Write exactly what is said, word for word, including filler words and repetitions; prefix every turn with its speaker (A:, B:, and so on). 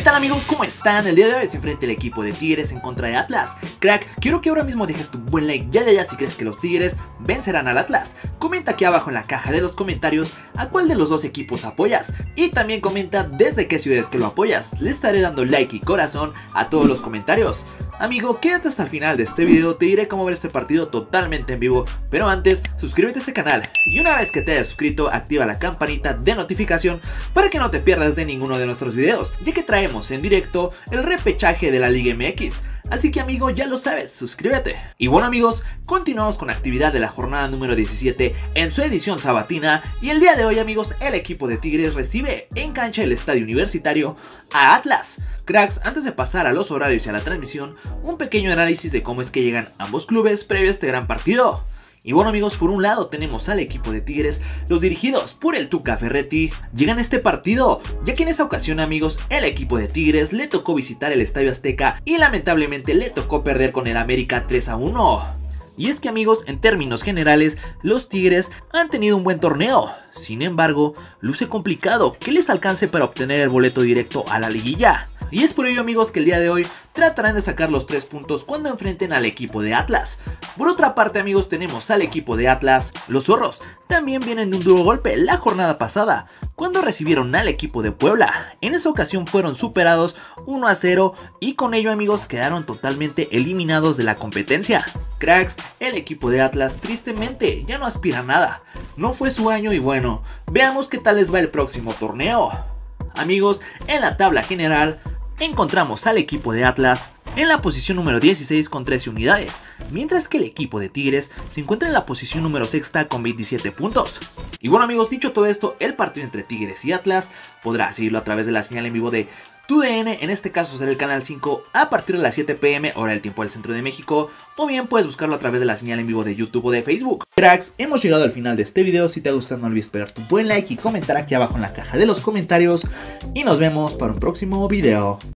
A: tal amigos? ¿Cómo están? El día de hoy se enfrenta el equipo de Tigres en contra de Atlas. Crack, quiero que ahora mismo dejes tu buen like ya ya ya si crees que los Tigres vencerán al Atlas. Comenta aquí abajo en la caja de los comentarios a cuál de los dos equipos apoyas. Y también comenta desde qué ciudades que lo apoyas. Le estaré dando like y corazón a todos los comentarios. Amigo, quédate hasta el final de este video, te diré cómo ver este partido totalmente en vivo. Pero antes, suscríbete a este canal y una vez que te hayas suscrito, activa la campanita de notificación para que no te pierdas de ninguno de nuestros videos, ya que traemos en directo el repechaje de la Liga M X. Así que amigo, ya lo sabes, suscríbete. Y bueno amigos, continuamos con la actividad de la jornada número diecisiete en su edición sabatina. Y el día de hoy amigos, el equipo de Tigres recibe en cancha del Estadio Universitario a Atlas. Cracks, antes de pasar a los horarios y a la transmisión, un pequeño análisis de cómo es que llegan ambos clubes previo a este gran partido. Y bueno amigos, por un lado tenemos al equipo de Tigres, los dirigidos por el Tuca Ferretti, llegan a este partido, ya que en esa ocasión amigos, el equipo de Tigres le tocó visitar el Estadio Azteca y lamentablemente le tocó perder con el América tres a uno. Y es que amigos, en términos generales, los Tigres han tenido un buen torneo. Sin embargo, luce complicado que les alcance para obtener el boleto directo a la liguilla. Y es por ello amigos que el día de hoy tratarán de sacar los tres puntos cuando enfrenten al equipo de Atlas. Por otra parte amigos, tenemos al equipo de Atlas. Los zorros también vienen de un duro golpe la jornada pasada, cuando recibieron al equipo de Puebla. En esa ocasión fueron superados uno a cero y con ello amigos quedaron totalmente eliminados de la competencia. Cracks, el equipo de Atlas tristemente ya no aspira a nada. No fue su año y bueno, veamos qué tal les va el próximo torneo. Amigos, en la tabla general encontramos al equipo de Atlas en la posición número dieciséis con trece unidades, mientras que el equipo de Tigres se encuentra en la posición número sexta con veintisiete puntos. Y bueno amigos, dicho todo esto, el partido entre Tigres y Atlas podrás seguirlo a través de la señal en vivo de tu D N, en este caso será el canal cinco a partir de las siete p m hora del tiempo del centro de México, o bien puedes buscarlo a través de la señal en vivo de YouTube o de Facebook. Cracks, hemos llegado al final de este video. Si te ha gustado no olvides pegar tu buen like y comentar aquí abajo en la caja de los comentarios y nos vemos para un próximo video.